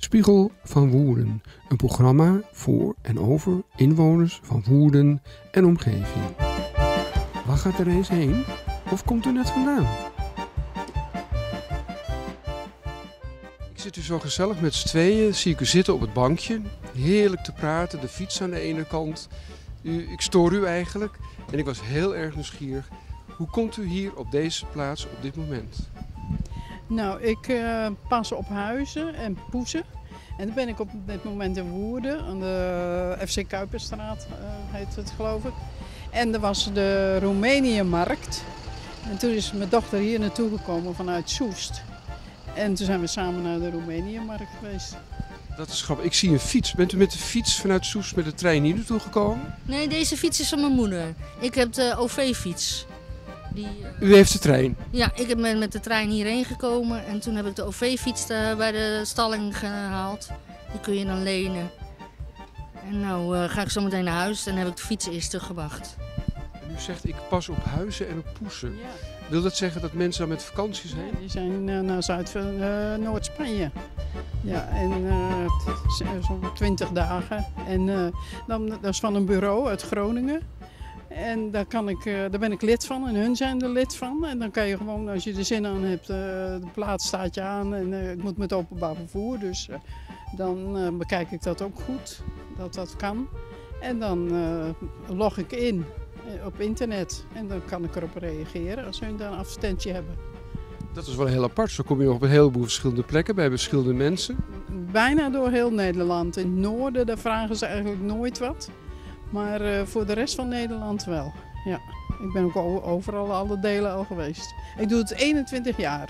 Spiegel van Woerden, een programma voor en over inwoners van Woerden en omgeving. Waar gaat er eens heen? Of komt u net vandaan? Ik zit u zo gezellig met z'n tweeën, zie ik u zitten op het bankje. Heerlijk te praten, de fiets aan de ene kant. Ik stoor u eigenlijk en ik was heel erg nieuwsgierig. Hoe komt u hier op deze plaats op dit moment? Nou, ik pas op Huizen en Poesen. En dan ben ik op dit moment in Woerden, aan de FC Kuiperstraat heet het geloof ik. En er was de Roemenië-markt. En toen is mijn dochter hier naartoe gekomen vanuit Soest. En toen zijn we samen naar de Roemenië-markt geweest. Dat is grappig. Ik zie een fiets. Bent u met de fiets vanuit Soest met de trein hier naartoe gekomen? Nee, deze fiets is van mijn moeder. Ik heb de OV-fiets. U heeft de trein? Ja, ik ben met de trein hierheen gekomen en toen heb ik de OV-fiets bij de stalling gehaald. Die kun je dan lenen. En nou ga ik zo meteen naar huis en heb ik de fiets eerst teruggebracht. En u zegt ik pas op Huizen en op Poesen. Ja. Wil dat zeggen dat mensen dan met vakantie zijn? Die zijn naar Noord-Spanje. Ja, en zo'n 20 dagen. En dat is van een bureau uit Groningen. En daar ben ik lid van en hun zijn er lid van. En dan kan je gewoon, als je er zin aan hebt, de plaats staat je aan. En ik moet met openbaar vervoer, dus dan bekijk ik dat ook goed, dat dat kan. En dan log ik in op internet en dan kan ik erop reageren als hun dan een advertentie hebben. Dat is wel heel apart. Zo kom je nog op een heleboel verschillende plekken bij verschillende mensen. Bijna door heel Nederland. In het noorden daar vragen ze eigenlijk nooit wat. Maar voor de rest van Nederland wel. Ja. Ik ben ook overal alle delen al geweest. Ik doe het 21 jaar.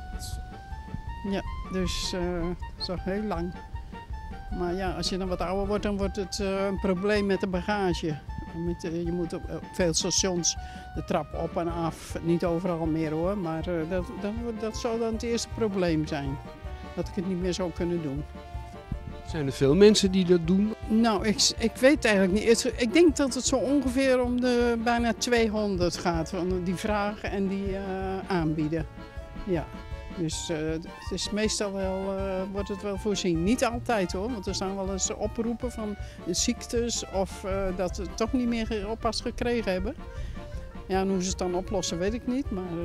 Ja, dus dat is al heel lang. Maar ja, als je dan wat ouder wordt, dan wordt het een probleem met de bagage. Je moet op veel stations de trap op en af. Niet overal meer hoor, maar dat zou dan het eerste probleem zijn. Dat ik het niet meer zou kunnen doen. Zijn er veel mensen die dat doen? Nou, ik weet eigenlijk niet. Ik denk dat het zo ongeveer om de bijna 200 gaat. Die vragen en die aanbieden. Ja, dus het is meestal wel, wordt het wel voorzien. Niet altijd hoor, want er staan wel eens oproepen van ziektes of dat ze toch niet meer oppas gekregen hebben. Ja, en hoe ze het dan oplossen weet ik niet, maar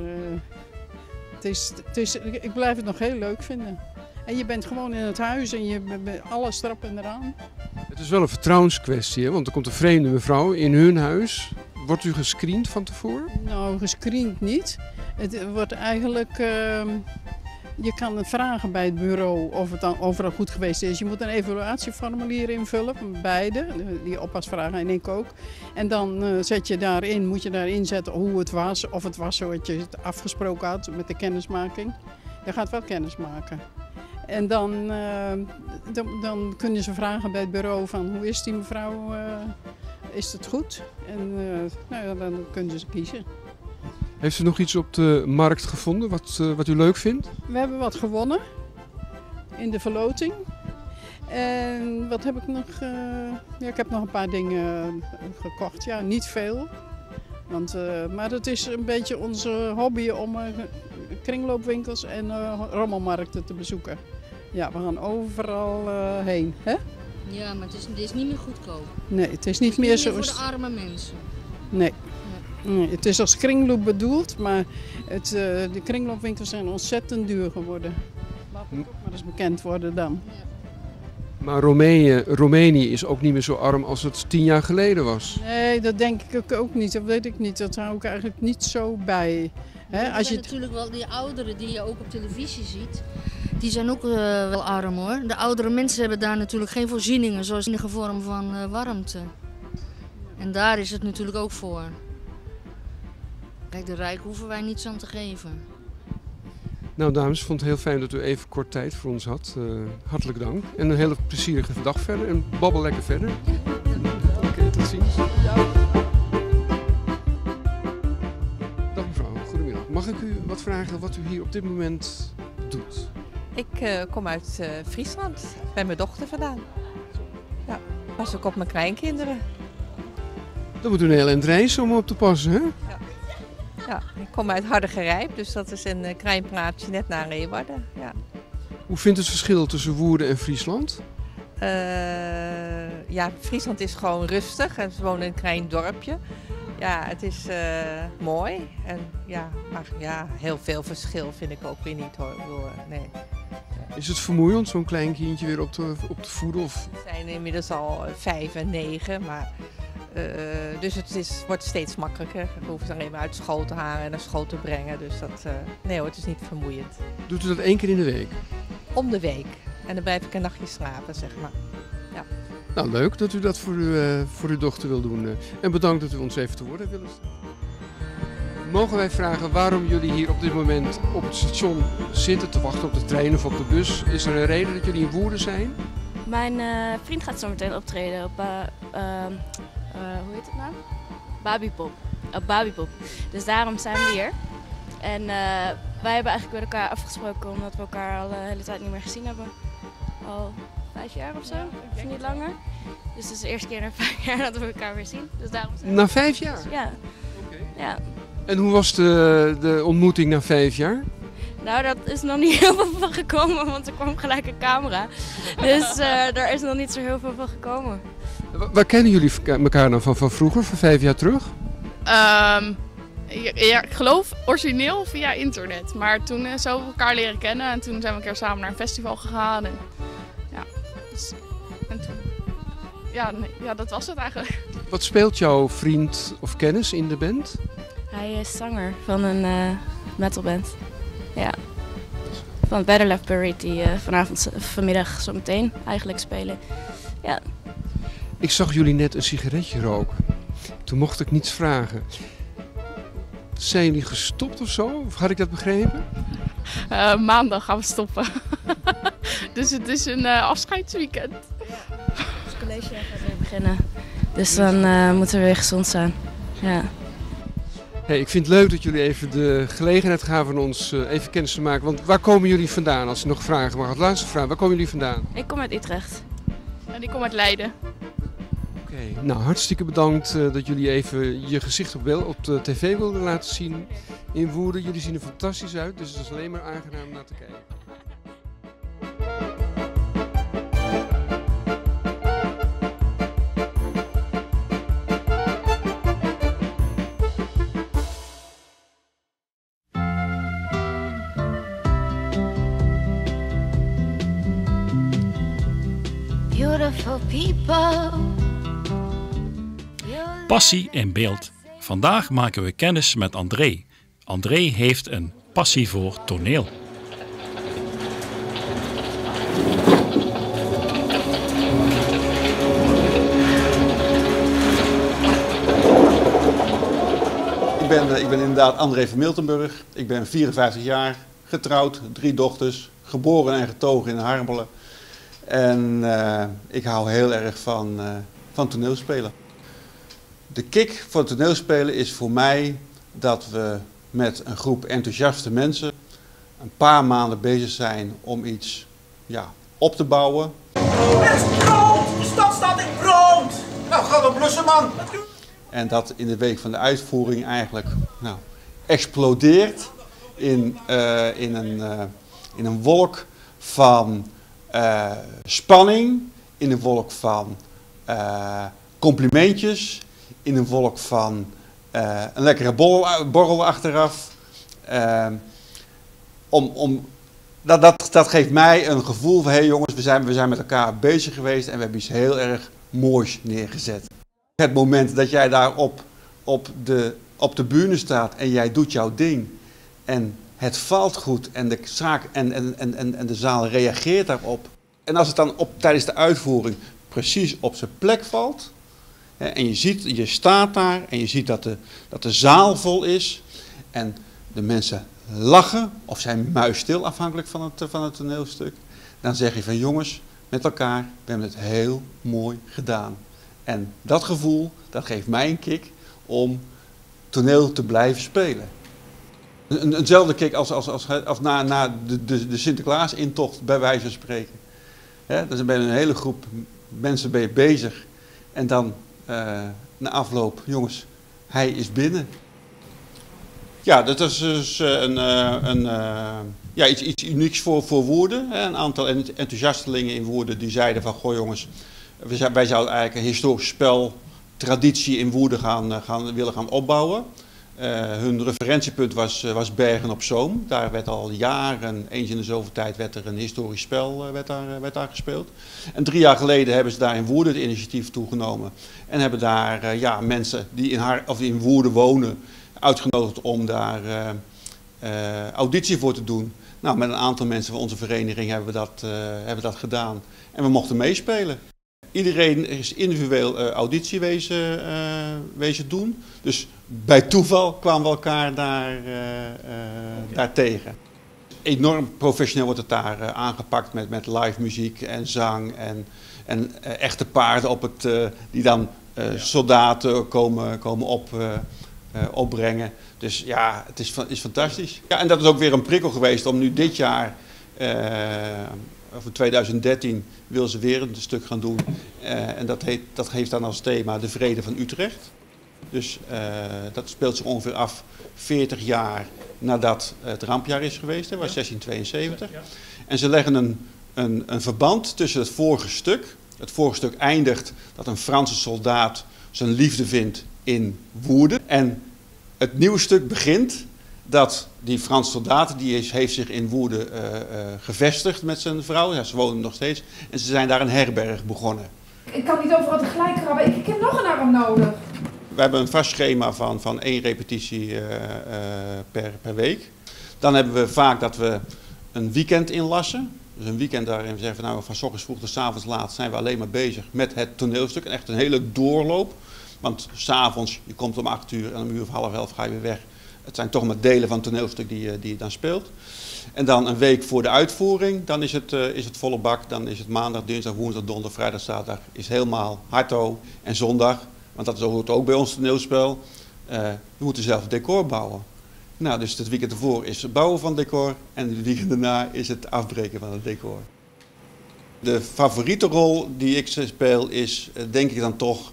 ik blijf het nog heel leuk vinden. En je bent gewoon in het huis en je alles erop en eraan. Het is wel een vertrouwenskwestie, hè? Want er komt een vreemde mevrouw in hun huis. Wordt u gescreend van tevoren? Nou, gescreend niet. Het wordt eigenlijk... je kan het vragen bij het bureau of het dan overal goed geweest is. Je moet een evaluatieformulier invullen, beide, die oppasvragen en ik ook. En dan moet je daarin zetten hoe het was, of het was zoals je het afgesproken had met de kennismaking. Je gaat wel kennis maken. En dan kunnen ze vragen bij het bureau van hoe is die mevrouw, is het goed? En dan kunnen ze kiezen. Heeft u nog iets op de markt gevonden wat u leuk vindt? We hebben wat gewonnen in de verloting. En wat heb ik nog? Ik heb nog een paar dingen gekocht. Ja, niet veel. Maar het is een beetje onze hobby om kringloopwinkels en rommelmarkten te bezoeken. Ja, we gaan overal heen. Hè? Ja, maar het is niet meer goedkoop. Nee, het is niet meer zo. Voor de arme mensen. Nee. Nee, het is als kringloop bedoeld, maar de kringloopwinkels zijn ontzettend duur geworden. Laat het ook maar eens bekend worden dan. Ja. Maar Roemenië is ook niet meer zo arm als het 10 jaar geleden was. Nee, dat denk ik ook niet. Dat weet ik niet. Dat hou ik eigenlijk niet zo bij. Er zijn natuurlijk wel die ouderen die je ook op televisie ziet. Die zijn ook wel arm hoor. De oudere mensen hebben daar natuurlijk geen voorzieningen, zoals enige vorm van warmte. En daar is het natuurlijk ook voor. Kijk, de rijk hoeven wij niets aan te geven. Nou dames, ik vond het heel fijn dat u even kort tijd voor ons had. Hartelijk dank. En een hele plezierige dag verder. En babbel lekker verder. Oké, tot ziens. Dag mevrouw, goedemiddag. Mag ik u wat vragen wat u hier op dit moment doet? Ik kom uit Friesland, bij mijn dochter vandaan. Ja, pas ook op mijn kleinkinderen. Dan moet u een heel eind reizen om op te passen, hè? Ja, ik kom uit Hardergerijp, dus dat is een klein plaatsje net na Leeuwarden. Ja. Hoe vindt het verschil tussen Woerden en Friesland? Ja, Friesland is gewoon rustig en ze wonen in een klein dorpje. Ja, het is mooi. En ja, maar ja, heel veel verschil vind ik ook weer niet hoor. Ik bedoel, nee. Is het vermoeiend, zo'n klein kindje weer op te voeden? Of... We zijn inmiddels al 5 en 9, maar dus het wordt steeds makkelijker. We hoeven alleen maar uit school te halen en naar school te brengen. Dus nee hoor, het is niet vermoeiend. Doet u dat 1 keer in de week? Om de week. En dan blijf ik een nachtje slapen, zeg maar. Ja. Nou, leuk dat u dat voor uw dochter wil doen. En bedankt dat u ons even te woord hebt willen staan. Mogen wij vragen waarom jullie hier op dit moment op het station zitten te wachten op de trein of op de bus? Is er een reden dat jullie in Woerden zijn? Mijn vriend gaat zo meteen optreden op, hoe heet het nou? Babypop. Op Babypop. Dus daarom zijn we hier. En wij hebben eigenlijk met elkaar afgesproken omdat we elkaar al de hele tijd niet meer gezien hebben. Al 5 jaar of zo, of niet langer. Dus het is de eerste keer na 5 jaar dat we elkaar weer zien. Dus daarom zijn we... Na 5 jaar? Ja. Okay. Ja. En hoe was de ontmoeting na 5 jaar? Nou, dat is nog niet heel veel van gekomen, want er kwam gelijk een camera. Dus daar is nog niet zo heel veel van gekomen. Waar kennen jullie elkaar nou van vroeger, van 5 jaar terug? Ja, ik geloof origineel via internet. Maar toen zo we elkaar leren kennen en toen zijn we een keer samen naar een festival gegaan. En, ja, dus, en toen, ja, dat was het eigenlijk. Wat speelt jouw vriend of kennis in de band? Hij is zanger van een metalband. Ja. Van Better Left Buried, die vanmiddag zo meteen eigenlijk spelen. Ja. Ik zag jullie net een sigaretje roken. Toen mocht ik niets vragen. Zijn jullie gestopt of zo? Of had ik dat begrepen? Maandag gaan we stoppen. Dus het is een afscheidsweekend. Het collegejaar gaat weer beginnen. Dus dan moeten we weer gezond zijn. Ja. Hey, ik vind het leuk dat jullie even de gelegenheid gaven om ons even kennis te maken. Want waar komen jullie vandaan? Als je nog vragen mag. Als laatste vraag, waar komen jullie vandaan? Ik kom uit Utrecht. En ik kom uit Leiden. Oké, nou hartstikke bedankt dat jullie even je gezicht op de tv wilden laten zien in Woerden. Jullie zien er fantastisch uit, dus het is alleen maar aangenaam om naar te kijken. Beautiful people. Passie in beeld. Vandaag maken we kennis met André. André heeft een passie voor toneel. Ik ben inderdaad André van Miltenburg. Ik ben 54 jaar, getrouwd, 3 dochters, geboren en getogen in Harmelen. En ik hou heel erg van toneelspelen. De kick van toneelspelen is voor mij dat we met een groep enthousiaste mensen een paar maanden bezig zijn om iets op te bouwen. Er is brand! De stad staat in brand! Nou, ga dan blussen, man! En dat in de week van de uitvoering eigenlijk explodeert in een wolk van spanning, in een wolk van complimentjes, in een wolk van een lekkere borrel achteraf. Dat geeft mij een gevoel van, hé jongens, we zijn met elkaar bezig geweest en we hebben iets heel erg moois neergezet. Het moment dat jij daar op de bühne staat en jij doet jouw ding en het valt goed en de zaak en de zaal reageert daarop. En als het dan tijdens de uitvoering precies op zijn plek valt, en je staat daar en je ziet dat de zaal vol is en de mensen lachen of zijn muisstil afhankelijk van het toneelstuk, dan zeg je van jongens, met elkaar, we hebben het heel mooi gedaan. En dat gevoel, dat geeft mij een kick om toneel te blijven spelen. Eenzelfde kick als na de Sinterklaas-intocht, bij wijze van spreken. Dus ben je een hele groep mensen ben je bezig. En dan na afloop, jongens, hij is binnen. Ja, dat is dus ja, iets unieks voor Woerden. Een aantal enthousiastelingen in Woerden die zeiden van, goh jongens, wij zouden eigenlijk een historisch speltraditie in Woerden willen gaan opbouwen. Hun referentiepunt was Bergen op Zoom. Daar werd al jaren, eens in de zoveel tijd, werd er een historisch spel werd daar gespeeld. En 3 jaar geleden hebben ze daar in Woerden het initiatief toegenomen. En hebben daar mensen die in Woerden wonen uitgenodigd om daar auditie voor te doen. Nou, met een aantal mensen van onze vereniging hebben we dat gedaan. En we mochten meespelen. Iedereen is individueel auditie wezen doen. Dus bij toeval kwamen we elkaar daar tegen. Enorm professioneel wordt het daar aangepakt met live muziek en zang en echte paarden die dan soldaten komen opbrengen. Dus ja, het is fantastisch. Ja, en dat is ook weer een prikkel geweest om nu dit jaar, voor 2013, wil ze weer een stuk gaan doen. En dat heeft dan als thema de Vrede van Utrecht. Dus dat speelt zich ongeveer af 40 jaar nadat het rampjaar is geweest, was 1672. Ja. En ze leggen een verband tussen het vorige stuk. Het vorige stuk eindigt dat een Franse soldaat zijn liefde vindt in Woerden. En het nieuwe stuk begint dat die Franse soldaat, heeft zich in Woerden gevestigd met zijn vrouw. Ja, ze wonen nog steeds. En ze zijn daar een herberg begonnen. Ik kan niet overal tegelijk krabben. Ik heb nog een arm nodig. We hebben een vast schema van 1 repetitie per week. Dan hebben we vaak dat we een weekend inlassen. Dus een weekend daarin we zeggen van, nou, van 's ochtends vroeg tot 's avonds laat zijn we alleen maar bezig met het toneelstuk. En echt een hele doorloop. Want 's avonds, je komt om 8 uur en om 1:30 ga je weer weg. Het zijn toch maar delen van het toneelstuk die je dan speelt. En dan een week voor de uitvoering, dan is het volle bak. Dan is het maandag, dinsdag, woensdag, donderdag, vrijdag, zaterdag is helemaal harto. En zondag, want dat hoort ook bij ons toneelspel, we moeten zelf het decor bouwen. Nou, dus het weekend ervoor is het bouwen van het decor en het weekend daarna is het afbreken van het decor. De favoriete rol die ik speel is, denk ik dan toch,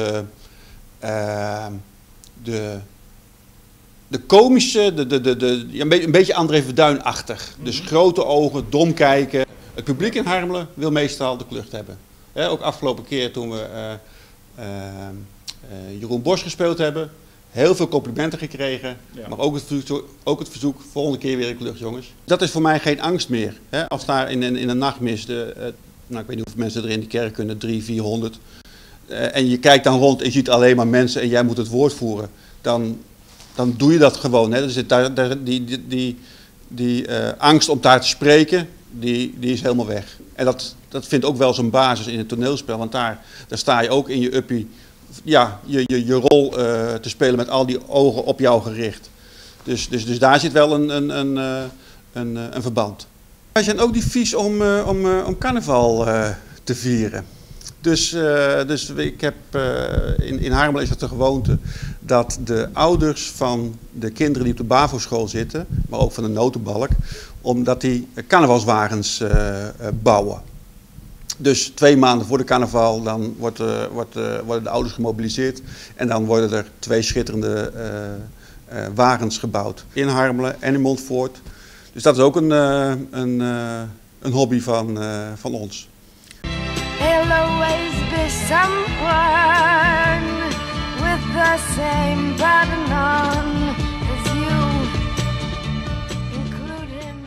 de komische, een beetje André Verduin-achtig. Dus grote ogen, dom kijken. Het publiek in Harmelen wil meestal de klucht hebben. Ook afgelopen keer toen we Jeroen Bosch gespeeld hebben. Heel veel complimenten gekregen. Ja. Maar ook het verzoek, volgende keer weer een klucht, jongens. Dat is voor mij geen angst meer. Als daar in een nachtmis, ik weet niet hoeveel mensen er in die kerk kunnen, 300, 400. En je kijkt dan rond en je ziet alleen maar mensen en jij moet het woord voeren. Dan doe je dat gewoon. Hè. Die angst om daar te spreken, die is helemaal weg. En dat vindt ook wel zijn basis in het toneelspel. Want daar sta je ook in je uppie, ja, je rol te spelen met al die ogen op jou gericht. Dus daar zit wel een verband. Wij zijn ook niet vies om carnaval te vieren. Dus ik heb, in Harmelen is het de gewoonte dat de ouders van de kinderen die op de BAVO-school zitten, maar ook van de notenbalk, omdat die carnavalswagens bouwen. Dus 2 maanden voor de carnaval dan worden de ouders gemobiliseerd en dan worden er 2 schitterende wagens gebouwd. In Harmelen en in Montfoort. Dus dat is ook een hobby van ons. There'll always be someone with the same pattern on as you. Include him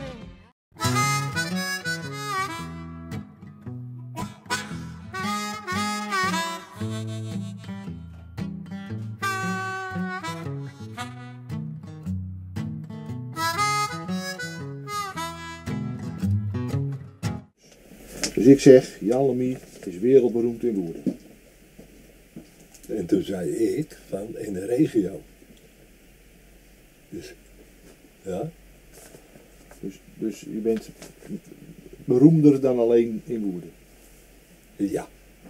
Dus ik zeg, Jan Lamy is wereldberoemd in Woerden. En toen zei ik van in de regio. Dus, ja. Dus je bent beroemder dan alleen in Woerden. Ja.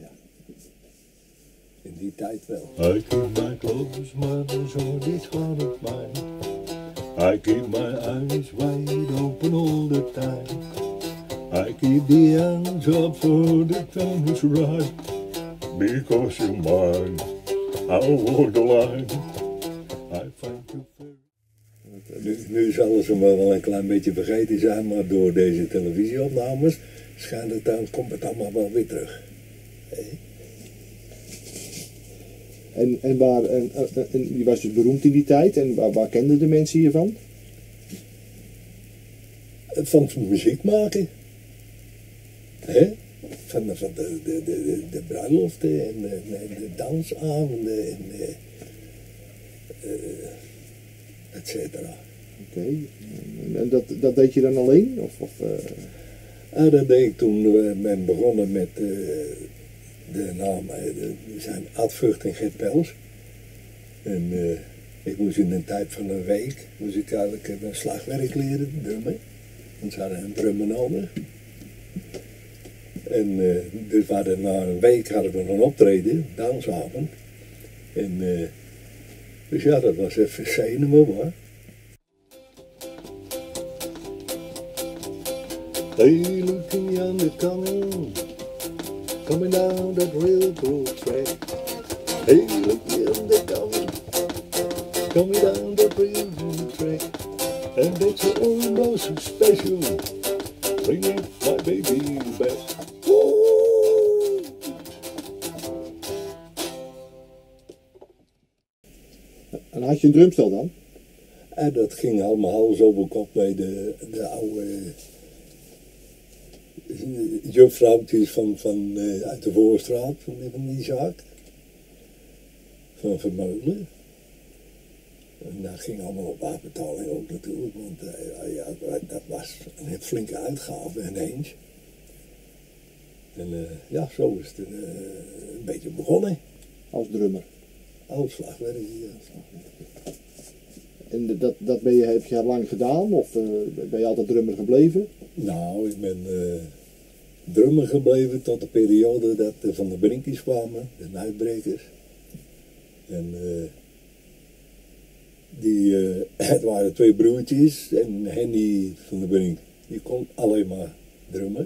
In die tijd wel. I keep my clothes, maar zo niet van het mij. I keep my eyes wide open all the time. I keep the hands up so the time is right. Because you're mine, I'll walk the line. I find you fair. Nu zullen ze me wel een klein beetje vergeten zijn, maar door deze televisieopnames komt het allemaal wel weer terug. En je was dus beroemd in die tijd. En waar kenden de mensen je van? Van muziek maken. Van de bruiloften en de dansavonden en et cetera. Oké. En dat deed je dan alleen? Dat deed ik toen we begonnen met de naam. We zijn Ad Vught en Gert Pels. En ik moest in een tijd van een week eigenlijk een slagwerk leren, drummen. Want ze hadden een drummer nodig. En dus na een week hadden we een optreden, dansavond. En dus ja, dat was even zenuwen hoor. Hey, looking yonder coming down that railroad track. Hey, look yonder coming down that railroad track. And that's almost so special, bringing my baby back. En had je een drumstel dan? En dat ging allemaal hals over kop bij de oude juffrouwtjes uit de Voorstraat, van die zaak. Van Vermeulen. En dat ging allemaal op afbetaling ook natuurlijk, want dat was een flinke uitgave ineens. En ja, zo is het een beetje begonnen. Als drummer? Als slagwerk, ja. En heb je lang gedaan of ben je altijd drummer gebleven? Nou, ik ben drummer gebleven tot de periode dat Van de Brinkjes kwamen, de Nuitbrekers. En het waren twee broertjes en Henny van de Brink, die kon alleen maar drummen.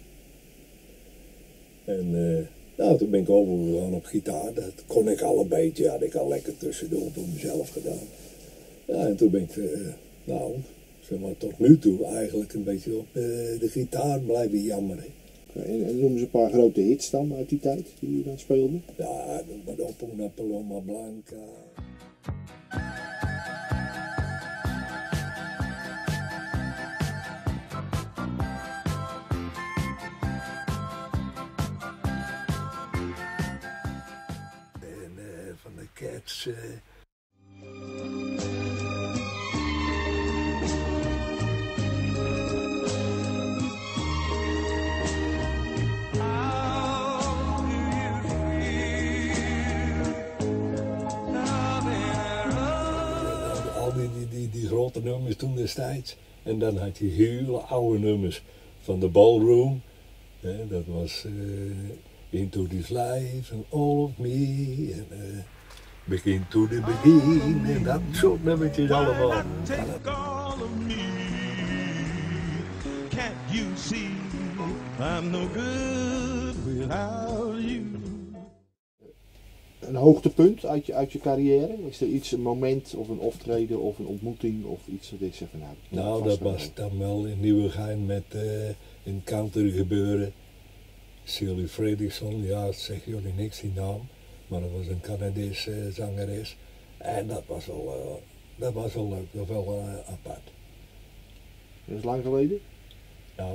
En nou, toen ben ik overgegaan op gitaar, dat kon ik al een beetje, had ik al lekker tussendoor voor mezelf gedaan. Ja, en toen ben ik, nou, zeg maar tot nu toe eigenlijk een beetje op de gitaar blijven jammeren. En noem eens een paar grote hits dan uit die tijd, die je dan speelde? Ja, op una Paloma Blanca. En van de Cats. Die grote nummers toen destijds. En dan had je hele oude nummers van de Ballroom. Dat was Into This Life and All of Me. En Begin to the Begin. En dat soort nummertjes allemaal. Can't you see I'm no good without you? Een hoogtepunt uit je carrière? Is er iets, een moment of een optreden of een ontmoeting of iets dat ik zeg van nou, dat was dan wel in Nieuwegein met een country gebeuren. Shirley Fredrickson, ja, dat zegt jullie niks die naam, maar dat was een Canadese zangeres. En dat was wel leuk, dat was wel apart. Dat is lang geleden? Nou,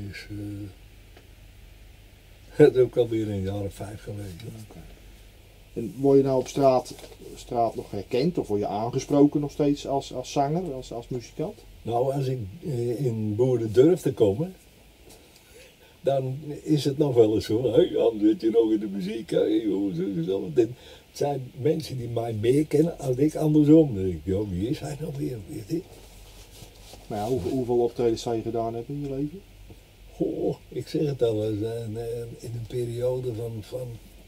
dat is ook alweer in de jaren 5 geleden. Okay. En word je nou op straat nog herkend of word je aangesproken nog steeds als zanger, als muzikant? Nou, als ik in Boeren durf te komen, dan is het nog wel eens zo. Hey Jan, zit je nog in de muziek? Hey, het zijn mensen die mij meer kennen als ik andersom. Dan denk ik, joh, wie is hij nou weer? Weet je? Maar ja, hoeveel optredens zou je gedaan hebben in je leven? Oh, ik zeg het al eens, in een periode van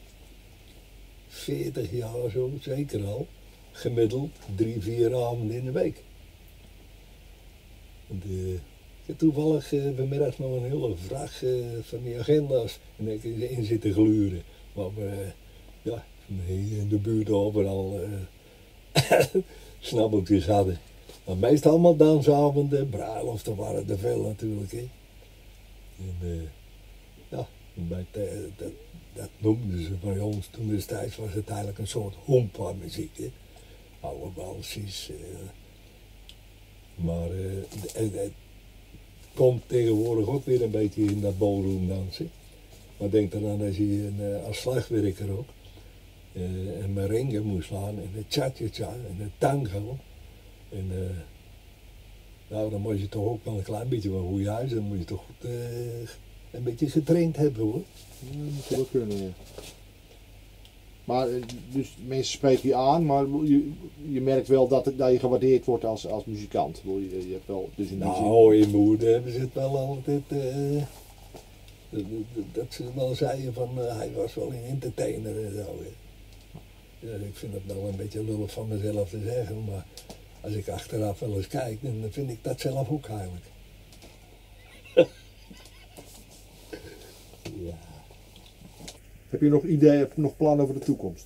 40 jaar zo, zeker al, gemiddeld 3-4 avonden in de week. Ik heb toevallig vanmiddag nog een hele vraag van die agenda's en ik in zitten gluren. Waar we in de buurt overal snabbeltjes hadden. Maar meestal allemaal dansavonden, bruiloften waren er veel natuurlijk. Hè. En, ja, dat noemden ze bij ons toen destijds, was het eigenlijk een soort hoompa-muziek. Hè. Oude walsjes. Maar het komt tegenwoordig ook weer een beetje in dat ballroom dansen. Maar denk eraan als je als slagwerker ook een merengue moest slaan en een cha-cha-cha en een tango. En nou, dan moet je toch ook wel een klein beetje van goede huis, dan moet je toch goed, een beetje getraind hebben hoor. Ja, dat moet je wel kunnen, ja. Maar dus mensen spreken je aan, maar je merkt wel dat je gewaardeerd wordt als muzikant. Je hebt wel, dus in nou, in mijn hoede hebben ze het wel altijd, dat ze wel zeiden van hij was wel een entertainer en zo. Ja, ik vind het nou een beetje lullig van mezelf te zeggen, maar als ik achteraf wel eens kijk, dan vind ik dat zelf ook eigenlijk. Ja. Heb je nog ideeën, heb je nog plannen voor de toekomst?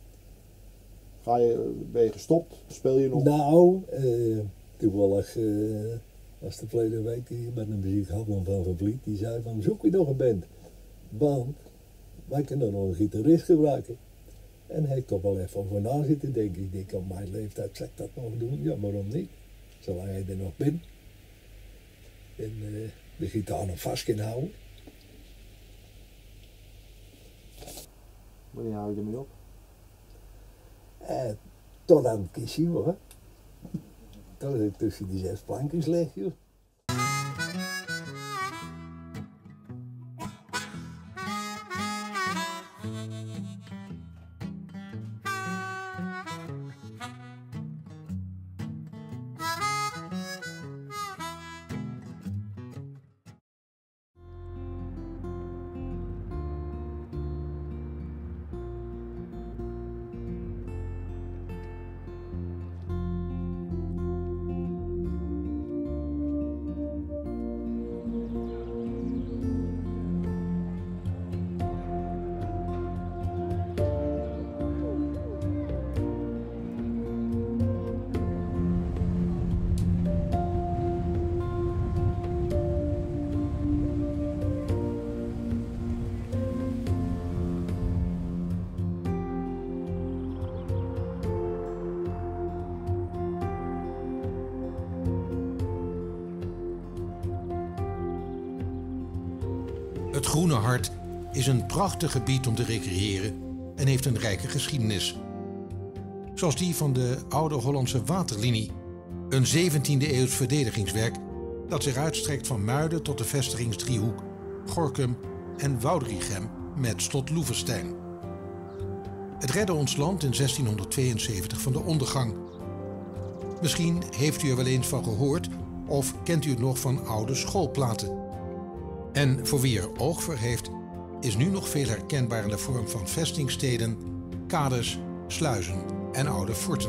Ben je gestopt? Speel je nog? Nou, toevallig was de verleden week hier met een muziek Hartman van Vervliet, die zei van zoek je nog een band, want wij kunnen nog een gitarist gebruiken. En hij heeft toch wel even over na zitten denken. Ik denk op mijn leeftijd zal ik dat nog doen, ja waarom niet, zolang hij er nog bent. En de gitaar nog vast kan houden. Wanneer hou je ermee op? Tot aan het kistje hoor. Tot ik tussen die 6 plankjes leg joh. Het Groene Hart is een prachtig gebied om te recreëren en heeft een rijke geschiedenis. Zoals die van de oude Hollandse Waterlinie, een 17e-eeuws verdedigingswerk dat zich uitstrekt van Muiden tot de vestigingsdriehoek, Gorinchem en Woudrichem met slot Loevestein. Het redde ons land in 1672 van de ondergang. Misschien heeft u er wel eens van gehoord of kent u het nog van oude schoolplaten. En voor wie er oog voor heeft, is nu nog veel herkenbaar in de vorm van vestingsteden, kades, sluizen en oude forten.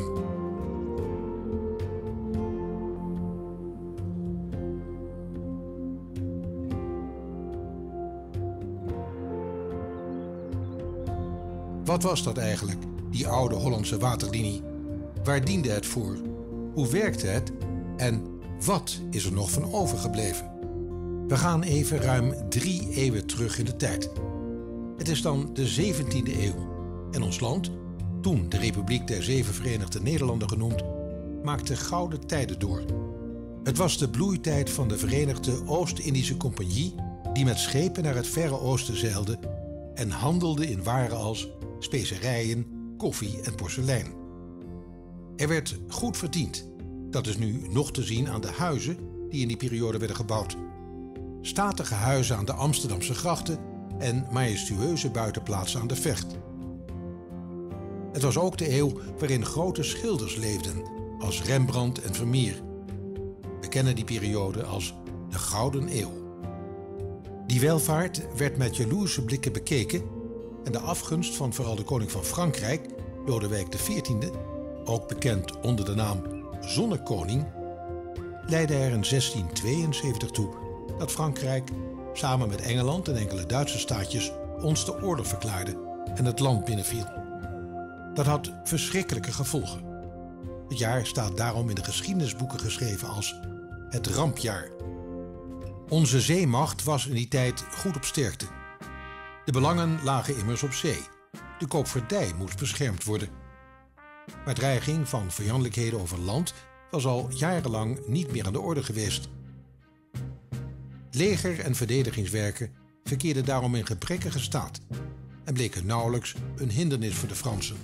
Wat was dat eigenlijk, die oude Hollandse waterlinie? Waar diende het voor? Hoe werkte het? En wat is er nog van overgebleven? We gaan even ruim 3 eeuwen terug in de tijd. Het is dan de 17e eeuw en ons land, toen de Republiek der 7 Verenigde Nederlanden genoemd, maakte gouden tijden door. Het was de bloeitijd van de Verenigde Oost-Indische Compagnie, die met schepen naar het Verre Oosten zeilde en handelde in waren als specerijen, koffie en porselein. Er werd goed verdiend. Dat is nu nog te zien aan de huizen die in die periode werden gebouwd. Statige huizen aan de Amsterdamse grachten en majestueuze buitenplaatsen aan de Vecht. Het was ook de eeuw waarin grote schilders leefden, als Rembrandt en Vermeer. We kennen die periode als de Gouden Eeuw. Die welvaart werd met jaloerse blikken bekeken en de afgunst van vooral de koning van Frankrijk, Lodewijk XIV, ook bekend onder de naam Zonnekoning, leidde er in 1672 toe dat Frankrijk samen met Engeland en enkele Duitse staatjes ons de oorlog verklaarde en het land binnenviel. Dat had verschrikkelijke gevolgen. Het jaar staat daarom in de geschiedenisboeken geschreven als het rampjaar. Onze zeemacht was in die tijd goed op sterkte. De belangen lagen immers op zee. De koopvaardij moest beschermd worden. Maar dreiging van vijandelijkheden over land was al jarenlang niet meer aan de orde geweest. Leger en verdedigingswerken verkeerden daarom in gebrekkige staat en bleken nauwelijks een hindernis voor de Fransen.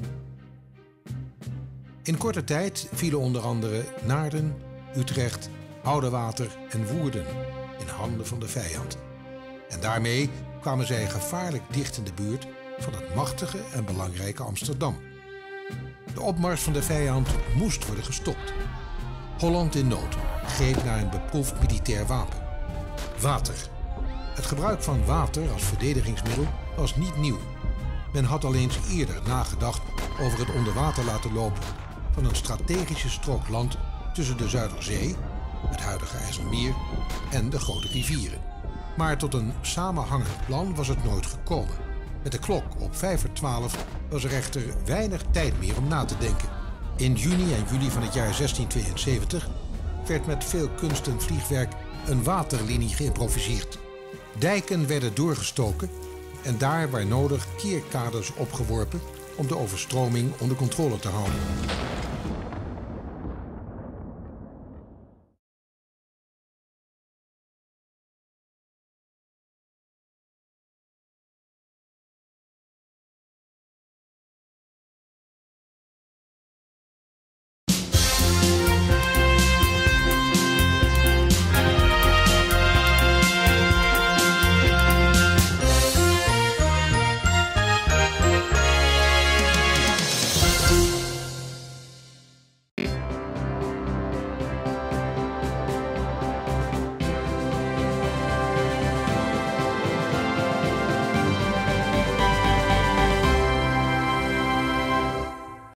In korte tijd vielen onder andere Naarden, Utrecht, Oudewater en Woerden in handen van de vijand. En daarmee kwamen zij gevaarlijk dicht in de buurt van het machtige en belangrijke Amsterdam. De opmars van de vijand moest worden gestopt. Holland in nood greep naar een beproefd militair wapen: water. Het gebruik van water als verdedigingsmiddel was niet nieuw. Men had al eens eerder nagedacht over het onder water laten lopen van een strategische strook land tussen de Zuiderzee, het huidige IJsselmeer, en de grote rivieren. Maar tot een samenhangend plan was het nooit gekomen. Met de klok op 5:12 was er echter weinig tijd meer om na te denken. In juni en juli van het jaar 1672 werd met veel kunst en vliegwerk een waterlinie geïmproviseerd. Dijken werden doorgestoken en daar waar nodig keerkaders opgeworpen om de overstroming onder controle te houden.